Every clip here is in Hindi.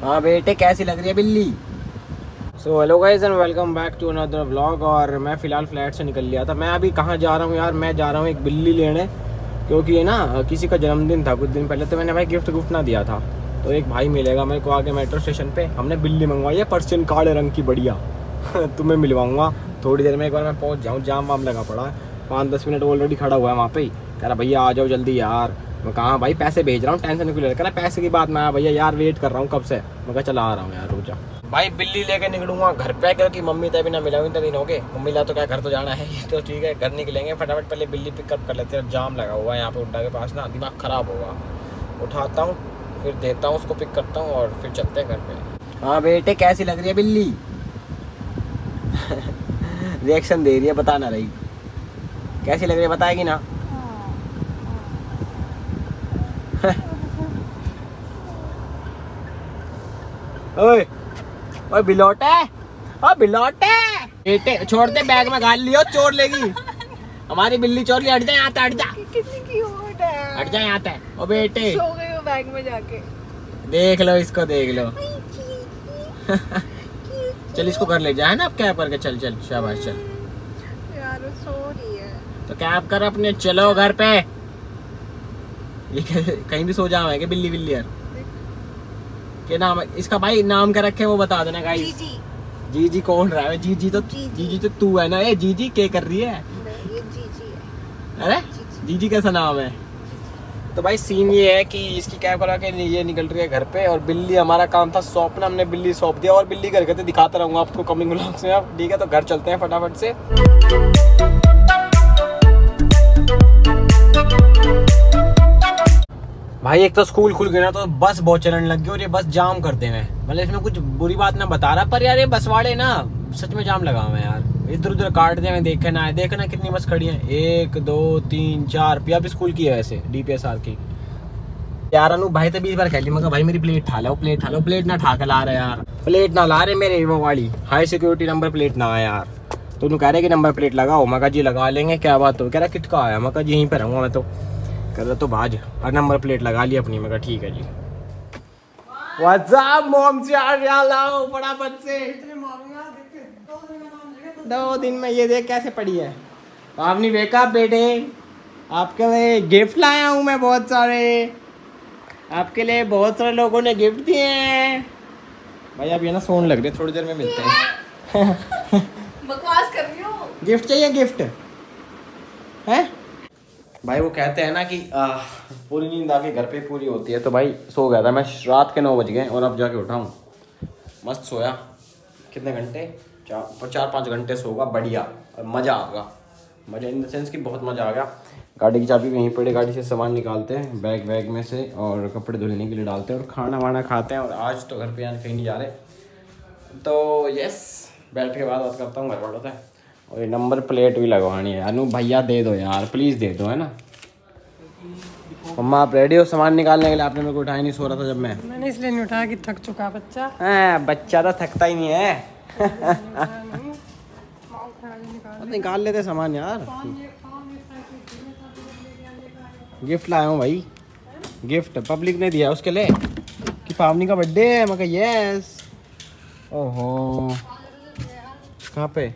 हाँ बेटे, कैसी लग रही है बिल्ली? So hello guys and welcome back to another vlog. और मैं फ़िलहाल फ्लैट से निकल लिया था। मैं अभी कहाँ जा रहा हूँ यार? मैं जा रहा हूँ एक बिल्ली लेने, क्योंकि ये ना किसी का जन्मदिन था कुछ दिन पहले, तो मैंने भाई गिफ्ट ना दिया था। तो एक भाई मिलेगा मेरे को आगे मेट्रो स्टेशन पे। हमने बिल्ली मंगवाई है पर्शियन काले रंग की, बढ़िया। तुम्हें मिलवाऊंगा थोड़ी देर में, एक बार मैं पहुँच जाऊँ। जाम वाम लगा पड़ा है, 5-10 मिनट ऑलरेडी खड़ा हुआ है वहाँ पे ही। कह रहा भैया आ जाओ जल्दी यार। मैं कहा भाई पैसे भेज रहा हूँ, टेंशन क्यों ले रहा है? पैसे की बात ना भैया यार, वेट कर रहा हूँ कब से। मैं कहा चला आ रहा हूँ यार, रुक जा भाई। बिल्ली लेके निकलूंगा घर पे, क्योंकि मम्मी तभी ना मिला इतने दिन हो गए। मम्मी ला तो क्या, घर तो जाना है। तो ठीक है, घर निकलेंगे फटाफट। पहले बिल्ली पिकअप कर लेते हैं। जाम लगा हुआ है यहाँ पे उड्डा के पास ना, दिमाग खराब होगा। उठाता हूँ फिर देता हूँ उसको, पिक करता हूँ और फिर चलते हैं घर पे। हाँ बेटे, कैसी लग रही है बिल्ली? रिएक्शन दे रही है, बता ना रही कैसी लग रही है, बताएगी ना? ओए ओए बिलोटे, ओ बिलोटे बेटे, छोड़ दे, बैग में गाल लियो, चोर लेगी। हमारी बिल्ली चोर ली, हट जा यहाँ, हट जा। कितनी क्यूट है, हट जा यहाँ पे। ओ बेटे, सो गई वो बैग में जाके। देख लो इसको, देख लो। चल इसको घर ले जा, है ना? अब कैब करके चल चल, शाबाश चल यार वो सो रही है तो कैब कर अपने, चलो घर पे। ये कहीं भी सो जाओ है कि बिल्ली बिल्ली यार? क्या नाम है इसका भाई? नाम क्या रखे वो बता देना गाइस। जीजी। जीजी कौन रहा है? जीजी तो तू है ना। ये जीजी क्या कर रही है? ये जीजी है। अरे जीजी कैसा नाम है? तो भाई सीन ये है कि इसकी कैब करा के ये निकल रही है घर पे, और बिल्ली, हमारा काम था सौंपना, हमने बिल्ली सौंप दिया। और बिल्ली घर गए थे, दिखाता रहूंगा आपको कमिंग व्लॉग्स में। अब ठीक है, तो घर चलते हैं फटाफट से। भाई एक तो स्कूल खुल गया ना, तो बस बहुत चलने लग गई, और ये बस जाम करते हैं। मतलब इसमें कुछ बुरी बात ना बता रहा, पर यार ये बस वाले ना सच में जाम लगा हुए हैं यार। इधर उधर काटते हैं, देखना है, देखना कितनी बस खड़ी है। 1 2 3 4 पिया भी स्कूल की है वैसे, DPSR की। यार अनु भाई तो 20 बार कह ली, मैं भाई मेरी प्लेट ठा लो, प्लेट ठा लो। प्लेट ना ठा के ला रहे यार, प्लेट ना ला रहे मेरे वो वाली हाई सिक्योरिटी नंबर प्लेट ना है यार। तो उन्होंने कह रहे कि नंबर प्लेट लगाओ। मैं कहा जी लगा लेंगे, क्या बात हो? कह रहा किट का आया? मैं कहा जी यहीं पे रहूँगा मैं तो। कर रहा तो भाज, और नंबर प्लेट लगा ली अपनी। मैं कहा ठीक है जी। व्हाट्स अप मॉम से आ लाओ फटाफट से। 2 दिन में ये देख कैसे पड़ी है। आपने देखा बेटे, आपके लिए गिफ्ट लाया हूँ मैं बहुत सारे। आपके लिए बहुत सारे लोगों ने गिफ्ट दिए हैं। भाई अब ये ना सोने लग रही है, थोड़ी देर में मिलते हैं। बकवास कर रही हूँ। गिफ्ट चाहिए? गिफ्ट है भाई। वो कहते हैं ना कि पूरी नींद आके घर पे पूरी होती है। तो भाई सो गया था मैं, रात के 9 बज गए, और अब जाके उठा हूँ। मस्त सोया, कितने घंटे? 4-5 घंटे सोगा, बढ़िया। और मज़ा आ गया, मज़ा इन द सेंस कि बहुत मज़ा आ गया। गाड़ी की चाबी वहीं पड़े, गाड़ी से सामान निकालते हैं बैग में से, और कपड़े धुलने के लिए डालते हैं, और खाना वाना खाते हैं। और आज तो घर पे कहीं नहीं जा रहे, तो यस बैठ के बात करता हूँ घर वालों से। और ये नंबर प्लेट भी लगवानी है। अनु भैया दे दो यार, प्लीज़ दे दो, है ना? मम्मा आप रेडी हो सामान निकालने के लिए? आपने मेरे को उठाया नहीं, सो रहा था जब मैंने इसलिए नहीं उठाया कि थक चुका बच्चा। बच्चा तो थकता ही नहीं है। निकाल लेते सामान यार। गिफ्ट लाया हूँ भाई, गिफ्ट पब्लिक ने दिया उसके लिए कि पावनी का बर्थडे है। मैं कहा यस। ओहो, कहाँ पे?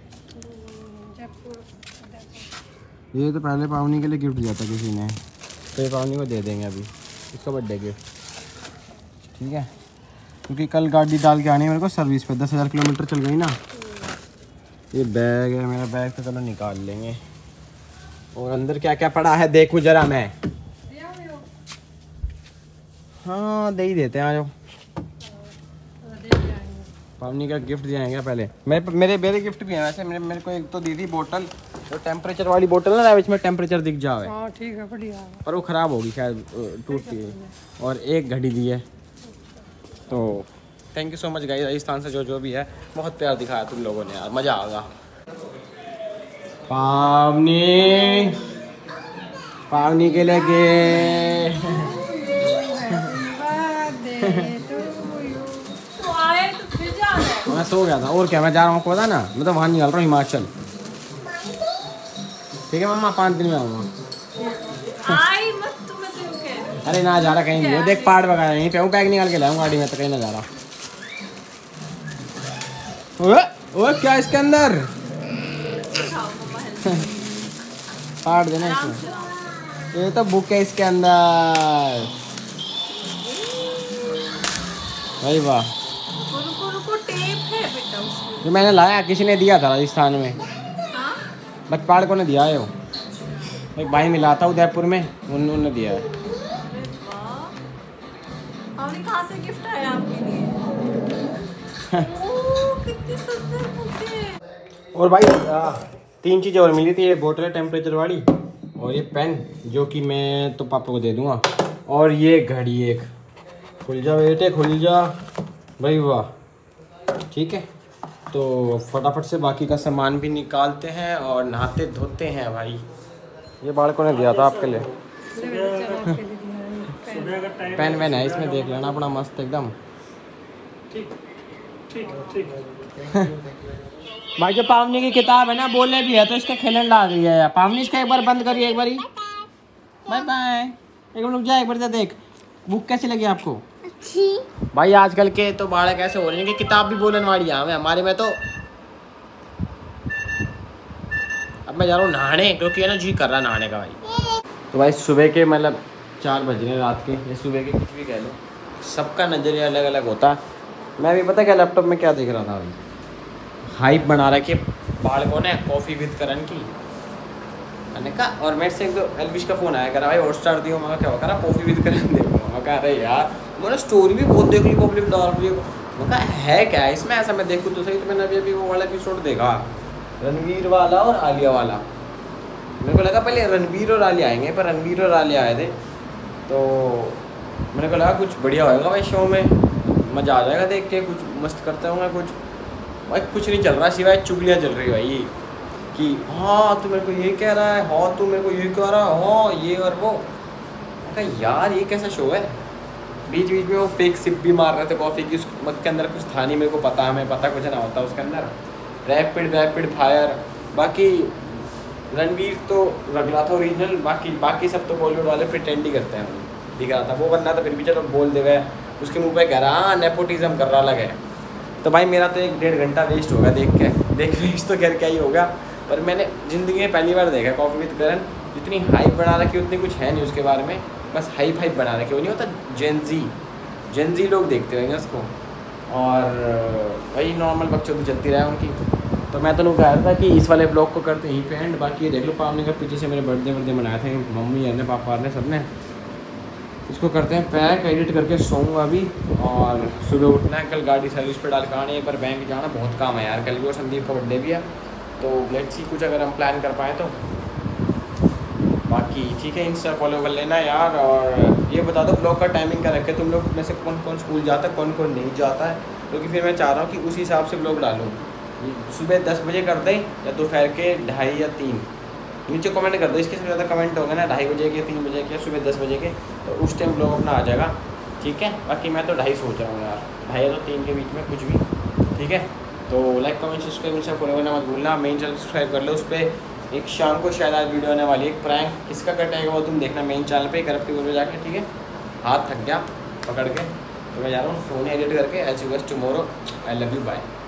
ये तो पहले पावनी के लिए गिफ्ट दिया था किसी ने, तो ये पावनी को दे देंगे अभी, इसका बर्थडे गिफ्ट। ठीक है, क्योंकि कल गाड़ी डाल के आनी है मेरे को सर्विस पे। 10,000 किलोमीटर चल गई ना। ये बैग है मेरा, बैग तो चलो निकाल लेंगे। और अंदर क्या क्या पड़ा है देखूं जरा मैं। हाँ दे ही देते हैं, आ जाओ। पावनी का गिफ्ट दिया पहले। मेरे गिफ्ट भी हैं वैसे। मेरे को एक तो दी थी बोतल, तो टेम्परेचर वाली बोतल ना, इसमें टेम्परेचर दिख जाए। हाँ ठीक है, बढ़िया। पर वो ख़राब होगी शायद, टूटती है। और एक घड़ी दी है। तो thank you so much guys, Rajasthan से जो भी है, बहुत प्यार दिखाया तुम लोगों ने यार, मज़ा आ गया। पावनी के लगे। मैं सो गया था, और क्या, मैं जा रहा हूँ आपको पता ना, मैं तो वहाँ निकल रहा हूँ हिमाचल। ठीक है मम्मा, 5 दिन में आऊँगा। अरे ना जा रहा कहीं नहीं, देख पहाड़ वगैरह यहीं पे हूँ, बैग निकाल के लाऊंगा गाड़ी में, तो कहीं ना जा रहा। ओए क्या इसके अंदर? फाड़ देना इसमें। ये तो बुक है इसके अंदर। भाई वाह, रुको टेप है बेटा उसमें। जो मैंने लाया किसी ने दिया था राजस्थान में। हाँ? बचपाड़ को ने दिया है वो, एक भाई मिला था उदयपुर में, उन्होंने दिया है। हमने कहाँ से गिफ्ट आया आपके लिए? ओह कितनी सुंदर बुक है। और भाई 3 चीज़ें और मिली थी। ये बोतल है टेम्परेचर वाली, और ये पेन जो कि मैं तो पापा को दे दूंगा, और ये घड़ी एक। खुल जा बेटे खुल जा। भाई वाह, ठीक है। तो फटाफट से बाकी का सामान भी निकालते हैं और नहाते धोते हैं। भाई ये बालकों ने दिया था आपके लिए। पेन वैन है इसमें, देख लेना अपना मस्त एकदम। ठीक भाई जो पावनी की किताब है ना, बोले भी है तो इसके खेलन ला रही है। पावनी इसका एक बार बंद करिए, एक बारी। Bye bye. एक बार रुक जा, एक बार देख बुक कैसी लगी आपको? अच्छी। भाई आजकल के तो बालक ऐसे हो रहे हैं कि किताब भी बोलन वाली है हमारे में। तो अब मैं जा रहा हूँ नहाने, क्योंकि है ना जी कर रहा नहाने का भाई। तो भाई सुबह के मतलब 4 बज रहे रात के, ये सुबह के कुछ भी कह लो, सबका नज़रिया अलग अलग होता। मैं भी पता क्या लैपटॉप में क्या देख रहा था भाई, हाइप बना रखी बालकों ने कॉफ़ी विद करण की। मैंने कहा, और मेरे से एक तो एलविश का फ़ोन आया, करा भाई हॉटस्टार दियो। मैं क्या करा कॉफ़ी विद करण देखो। मैं कहा अरे यार, मैंने स्टोरी भी बहुत देख ली पब्लिक डाल रही है। मैं कहा है क्या इसमें ऐसा, मैं देखूँ तो सही। तो मैंने अभी वो वाला एपिसोड देखा, रणवीर वाला और आलिया वाला। मेरे को लगा पहले रणवीर और आलिया आएंगे, पर रणवीर और आलिया आए थे। तो मेरे को लगा कुछ बढ़िया होगा भाई शो में, मज़ा आ जाएगा देख के, कुछ मस्त करते होंगे कुछ। भाई कुछ नहीं चल रहा सिवाय चुगलियाँ चल रही भाई कि हाँ तू मेरे को ये कह रहा है, हाँ तू मेरे को ये कह रहा है, हाँ ये और वो। मैं कहा यार ये कैसा शो है। बीच बीच में वो फेक सिप भी मार रहे थे कॉफ़ी की, उस मग के अंदर कुछ था नहीं। मेरे को पता, हमें पता कुछ ना होता उसके अंदर। Rapid fire. बाकी रणवीर तो रगला था ओरिजिनल, बाकी सब तो बॉलीवुड वाले प्रिटेंड ही करते हैं। दिख रहा था वो बंदा तो फिर भी चलो बोल दे गए, उसके मुंह पे कह रहा हाँ नेपोटिज्म कर रहा लगे। तो भाई मेरा तो 1-1.5 घंटा वेस्ट होगा देख वेस्ट तो खैर क्या ही होगा, पर मैंने ज़िंदगी में पहली बार देखा कॉफ़ी विद करण। जितनी हाइप बना रखी उतनी कुछ है नहीं उसके बारे में, बस हाइप बना रखी। वो नहीं होता जेनजी लोग देखते रहेंगे उसको, और वही नॉर्मल बच्चों की चलती रहे उनकी। तो मैं तो कह रहा था कि इस वाले ब्लॉग को करते यहीं पे एंड। बाकी ये देख लो पावनी का पीछे से मेरे बर्थडे मनाया था मम्मी ने, पापा ने, सब ने। इसको करते हैं पैक, एडिट करके सोऊंगा अभी, और सुबह उठना है। कल गाड़ी सर्विस पे डाल कर आनी है, पर बैंक जाना बहुत काम है यार। कल भी और संदीप का बर्थडे भी है, तो लेट्स सी कुछ अगर हम प्लान कर पाएँ तो। बाकी ठीक है, इंस्टा फॉलो कर लेना यार। और ये बता दो ब्लॉग का टाइमिंग का रखे तुम लोग में से कौन कौन स्कूल जाता है, कौन कौन नहीं जाता है, क्योंकि फिर मैं चाह रहा हूँ कि उस हिसाब से ब्लॉग डालूँ। सुबह 10 बजे कर दें या दोपहर के 2:30 या 3। नीचे कमेंट कर दो, इसके से ज़्यादा कमेंट होंगे ना 2:30 बजे के, 3 बजे के, सुबह 10 बजे के, तो उस टाइम ब्लॉग अपना आ जाएगा। ठीक है, बाकी मैं तो 2:30 सोच रहा हूँ यार, 2:30 या तो 3 के बीच में कुछ भी। ठीक है, तो लाइक कमेंट सब्सक्राइब मुझसे फॉलो करना मत भूलना। मेन चैनल सब्सक्राइब कर लो, उस पर एक शाम को शायद आज वीडियो आने वाली है, एक प्रैंक। किसका कटेगा वो तुम देखना मेन चैनल पे करप्टी बोल जाके। ठीक है, हाथ थक गया पकड़ के, तो मैं जा रहा हूँ सोने एडिट करके। As you guess tomorrow, I love you, bye.